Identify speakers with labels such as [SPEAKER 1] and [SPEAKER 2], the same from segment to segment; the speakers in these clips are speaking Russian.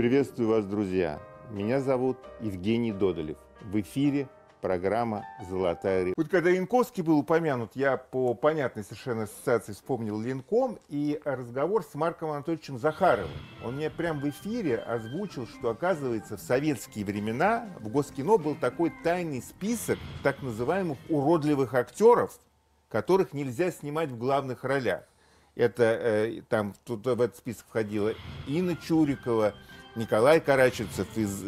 [SPEAKER 1] Приветствую вас, друзья! Меня зовут Евгений Додолев. В эфире программа «Золотая рыбка». Вот когда Янковский был упомянут, я по понятной совершенно ассоциации вспомнил Ленком и разговор с Марком Анатольевичем Захаровым. Он мне прямо в эфире озвучил, что, оказывается, в советские времена в Госкино был такой тайный список так называемых уродливых актеров, которых нельзя снимать в главных ролях. Это там тут в этот список входила Инна Чурикова, Николай Караченцев из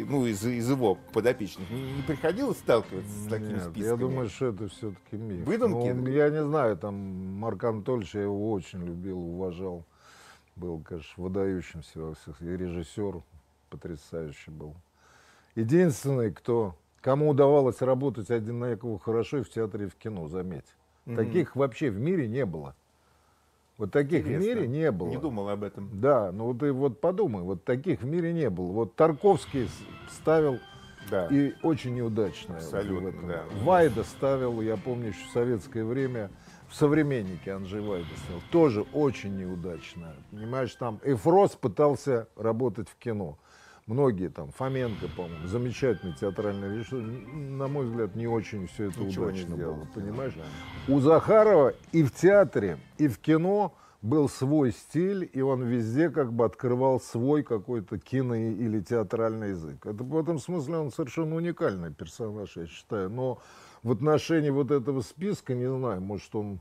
[SPEAKER 1] его подопечных. Не приходилось сталкиваться с такими списками?
[SPEAKER 2] Я думаю, что это все-таки миф.
[SPEAKER 1] Выдумки?
[SPEAKER 2] Ну, я не знаю, там Марк Анатольевич, я его очень любил, уважал. Был, конечно, выдающимся во всех. И режиссер потрясающий был. Единственный, кому удавалось работать одинаково хорошо и в театре, и в кино, заметь. Таких вообще в мире не было. Вот таких
[SPEAKER 1] Интересно.
[SPEAKER 2] в мире не было.
[SPEAKER 1] Не думал об этом.
[SPEAKER 2] Да, ну ты вот подумай, вот таких в мире не было. Вот Тарковский ставил,
[SPEAKER 1] Да.
[SPEAKER 2] и очень неудачно.
[SPEAKER 1] Абсолютно,
[SPEAKER 2] в этом.
[SPEAKER 1] да.
[SPEAKER 2] Вайда ставил, я помню, еще в советское время, в «Современнике» Анджей Вайда ставил, тоже очень неудачно. Понимаешь, там Эфрос пытался работать в кино. Многие там, Фоменко, по-моему, замечательный театральный режиссер, на мой взгляд, не очень все это
[SPEAKER 1] Ничего
[SPEAKER 2] удачно
[SPEAKER 1] не сделал,
[SPEAKER 2] было, понимаешь?
[SPEAKER 1] да.
[SPEAKER 2] У Захарова и в театре, и в кино был свой стиль, и он везде как бы открывал свой какой-то кино или театральный язык. Это в этом смысле он совершенно уникальный персонаж, я считаю. Но в отношении вот этого списка, не знаю, может он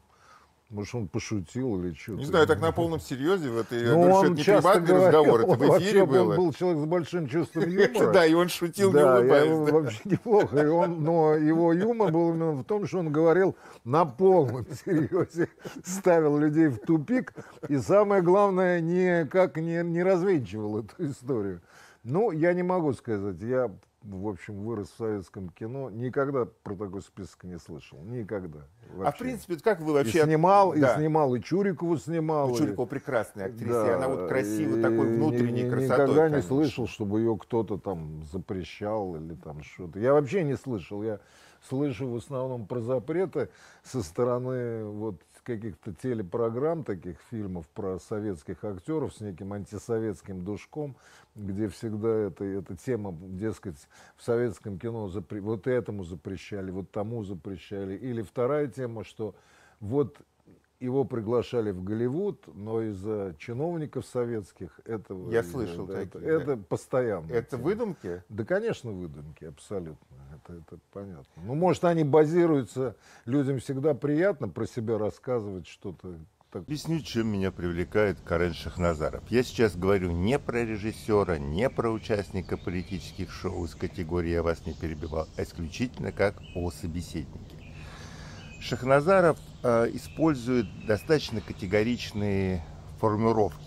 [SPEAKER 2] пошутил или что-то.
[SPEAKER 1] Не знаю, так на полном серьезе, вот, я
[SPEAKER 2] Ну,
[SPEAKER 1] говорю, что
[SPEAKER 2] он
[SPEAKER 1] это не
[SPEAKER 2] часто
[SPEAKER 1] приватный
[SPEAKER 2] говорил,
[SPEAKER 1] разговор, это в эфире
[SPEAKER 2] вообще
[SPEAKER 1] было.
[SPEAKER 2] Он был человек с большим чувством юмора.
[SPEAKER 1] Да, и он шутил, не
[SPEAKER 2] Да,
[SPEAKER 1] улыбаясь. Да.
[SPEAKER 2] вообще неплохо. Но его юмор был именно в том, что он говорил на полном серьезе, ставил людей в тупик, и самое главное, никак не развенчивал эту историю. Ну, я не могу сказать, я, в общем, вырос в советском кино, никогда про такой список не слышал, никогда. Вообще.
[SPEAKER 1] А в принципе, как вы вообще...
[SPEAKER 2] И снимал,
[SPEAKER 1] да.
[SPEAKER 2] и Чурикову снимал.
[SPEAKER 1] Ну, Чурикова прекрасная актриса,
[SPEAKER 2] Да,
[SPEAKER 1] и она вот красивой, такой внутренней красотой.
[SPEAKER 2] Никогда не
[SPEAKER 1] конечно.
[SPEAKER 2] слышал, чтобы ее кто-то там запрещал или там что-то. Я вообще не слышал. Я слышу в основном про запреты со стороны вот каких-то телепрограмм, таких фильмов про советских актеров с неким антисоветским душком, где всегда эта тема, дескать, в советском кино вот этому запрещали, вот тому запрещали. Или вторая тема, что вот его приглашали в Голливуд, но из-за чиновников советских этого...
[SPEAKER 1] Я слышал такие,
[SPEAKER 2] это постоянно.
[SPEAKER 1] Это выдумки?
[SPEAKER 2] Да, конечно, выдумки, абсолютно. Это понятно. Ну, может, они базируются... Людям всегда приятно про себя рассказывать что-то.
[SPEAKER 3] Объясню, чем меня привлекает Карен Шахназаров. Я сейчас говорю не про режиссера, не про участника политических шоу из категории «Я вас не перебивал», а исключительно как о собеседнике. Шахназаров использует достаточно категоричные формулировки,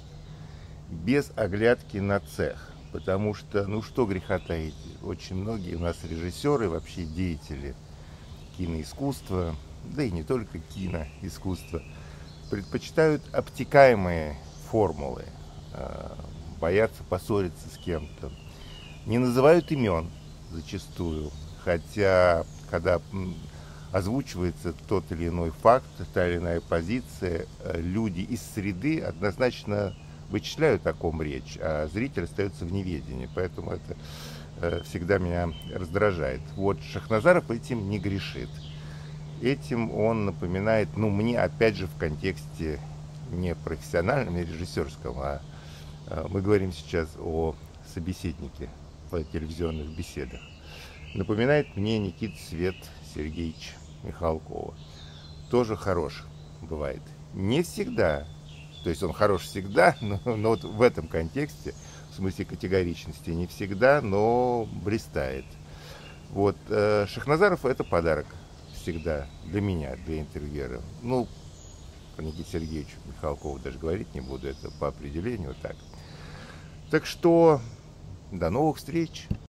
[SPEAKER 3] без оглядки на цех. Потому что, ну что греха таить, очень многие у нас режиссеры, вообще деятели киноискусства, да и не только киноискусства, предпочитают обтекаемые формулы, боятся поссориться с кем-то, не называют имен зачастую, хотя когда озвучивается тот или иной факт, та или иная позиция, люди из среды однозначно вычисляют, о ком речь, а зритель остается в неведении, поэтому это всегда меня раздражает. Вот Шахназаров этим не грешит. Этим он напоминает, ну, мне, опять же, в контексте не профессиональном, не режиссерском, а мы говорим сейчас о собеседнике в телевизионных беседах. Напоминает мне Никита Свет Сергеевич Михалкова. Тоже хорош бывает. Не всегда. То есть он хорош всегда, но вот в этом контексте, в смысле категоричности, не всегда, но блистает. Вот Шахназаров — это подарок всегда для меня, для интервьюера. Ну, про Никиту Сергеевича Михалкова даже говорить не буду, это по определению так. Так что до новых встреч!